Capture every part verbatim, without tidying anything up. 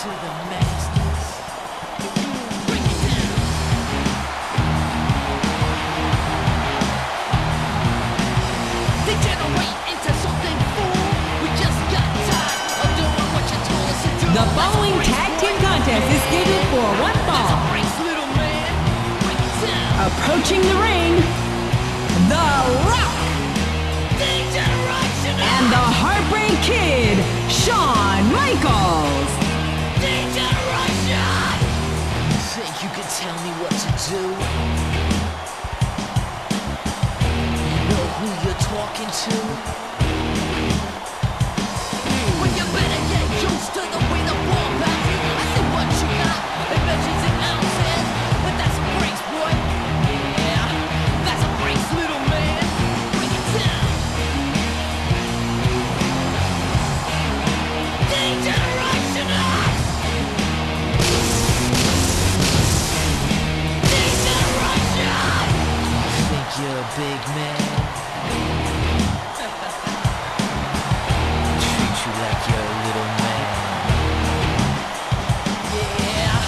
to the masters. Bring it down. Degenerate into something full. We just got tired of doing what you told us to do. The following tag team contest is scheduled for one fall. Little man. Bring it down. Approaching the ring, The Rock. And the Heartbreak Kid, Shawn Michaels. Degeneration! You think you can tell me what to do? You know who you're talking to? Well, you better get used to the way the ball bounces. I see what you got. It measures in ounces, but that's a brace, boy. Yeah, that's a brace, little man. Bring it down. Degeneration! Degeneration! Think you're a big man? Treat you like you're a little man. Yeah.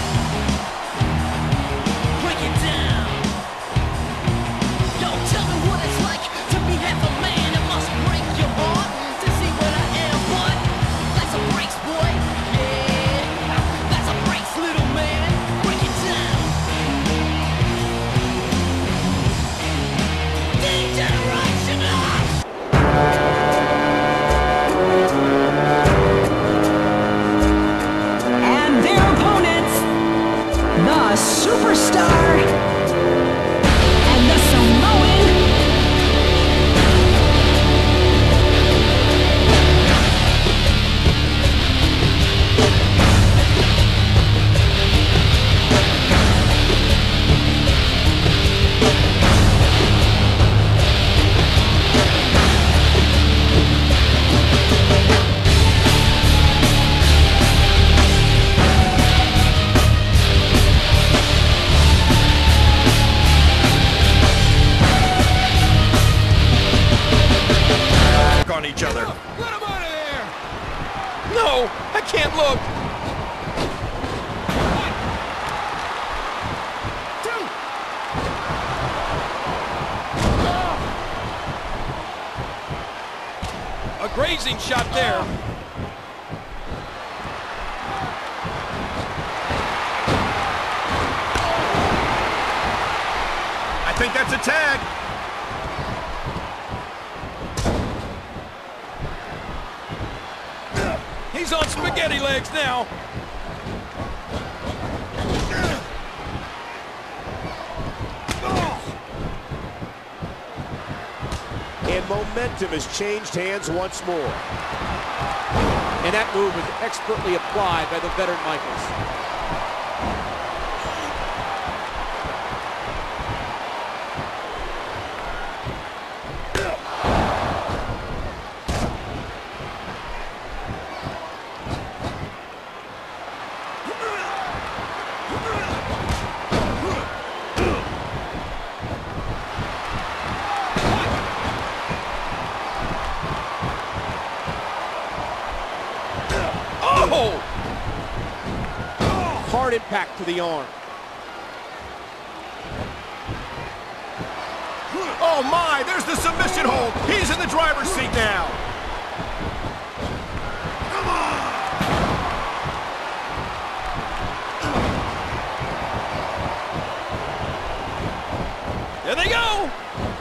Break it down. Yo, tell me what it's like to be half a man. It must break your heart to see what I am, but that's a brace, boy. Yeah, that's a brace, little man. Break it down. Degeneration! And their opponents, the Superstar and the Samoan. On each other. Get him out of there! No, I can't look. One, two. A grazing shot there. I think that's a tag. He's on spaghetti legs now. And momentum has changed hands once more. And that move was expertly applied by the veteran Michaels. Oh! Hard impact to the arm. Oh my, there's the submission hold. He's in the driver's seat now. Come on! There they go!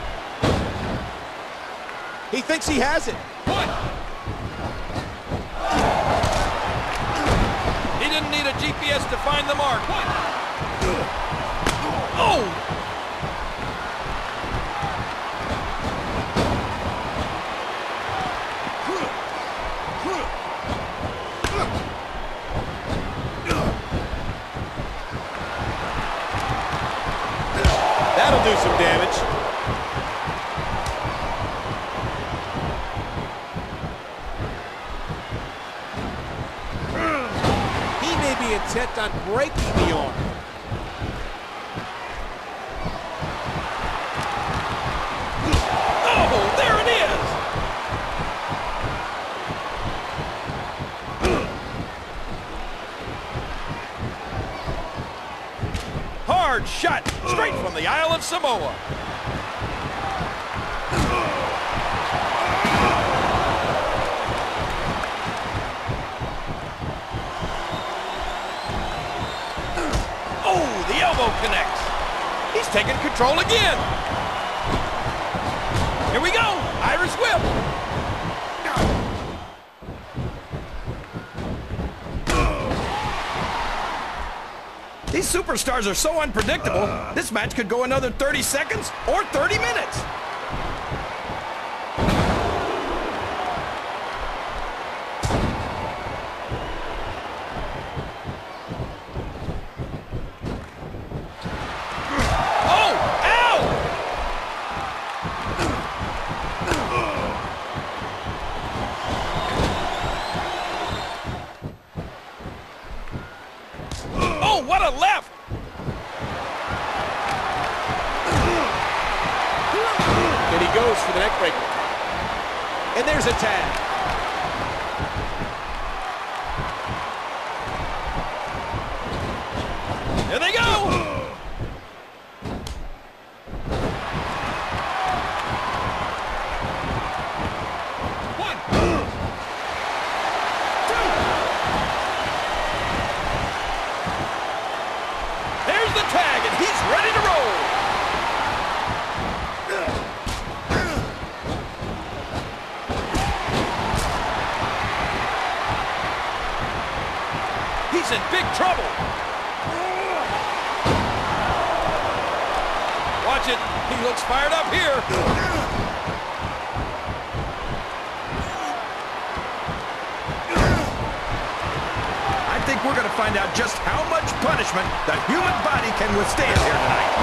He thinks he has it. What? He didn't need a G P S to find the mark. What? Oh! That'll do some damage. He may be intent on breaking the arm. Oh, there it is! hard shot straight from the Isle of Samoa. Oh, the elbow connects. He's taking control again. Here we go, Irish whip. These superstars are so unpredictable, this match could go another thirty seconds or thirty minutes. What a left! And he goes for the neck breaker. And there's a tag. Here they go! Tag, and he's ready to roll. He's in big trouble. Watch it. He looks fired up here. I think we're going to find out just how much punishment the human body can withstand here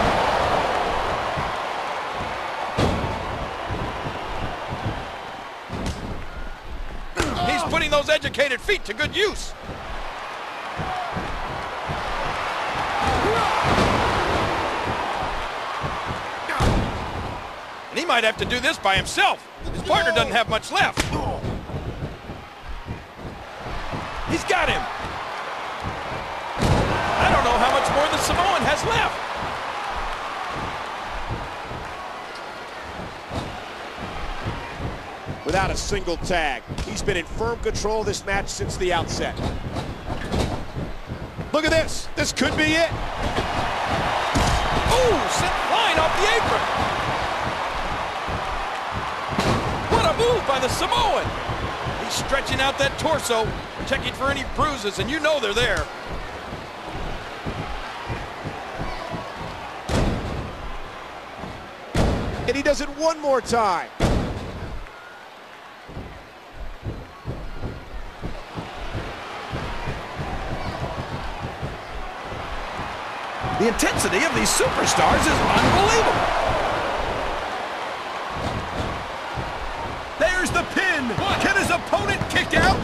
tonight. He's putting those educated feet to good use. And he might have to do this by himself. His partner doesn't have much left. He's got him. I don't know how much more the Samoan has left. Without a single tag. He's been in firm control of this match since the outset. Look at this. This could be it. Ooh, sent flying off the apron. What a move by the Samoan. He's stretching out that torso, checking for any bruises, and you know they're there. And he does it one more time. The intensity of these superstars is unbelievable. There's the pin. Can his opponent kick out?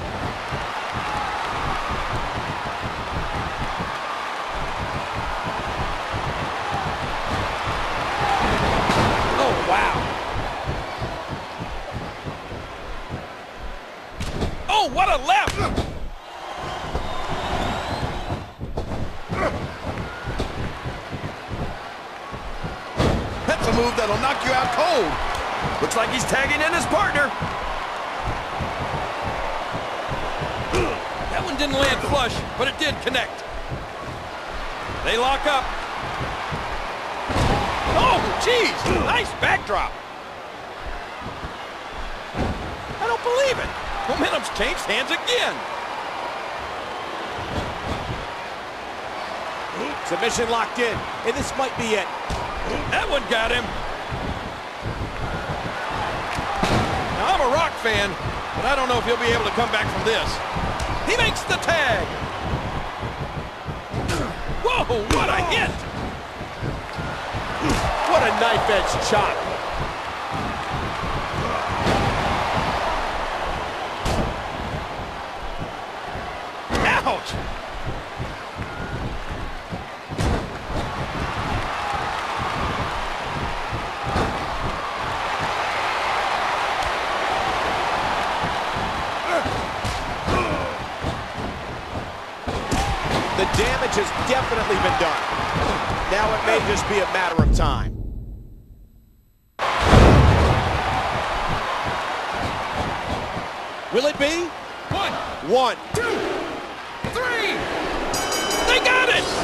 Oh, wow. Oh, what a left! That's a move that'll knock you out cold. Looks like he's tagging in his partner. That one didn't land flush, but it did connect. They lock up. Oh, geez, nice backdrop. I don't believe it. Momentum's changed hands again. Submission locked in, and this might be it. That one got him. Now, I'm a Rock fan, but I don't know if he'll be able to come back from this. He makes the tag. Whoa, what a hit. What a knife-edge chop. Ouch. The damage has definitely been done. Now it may just be a matter of time. Will it be? One, One. two, three. They got it!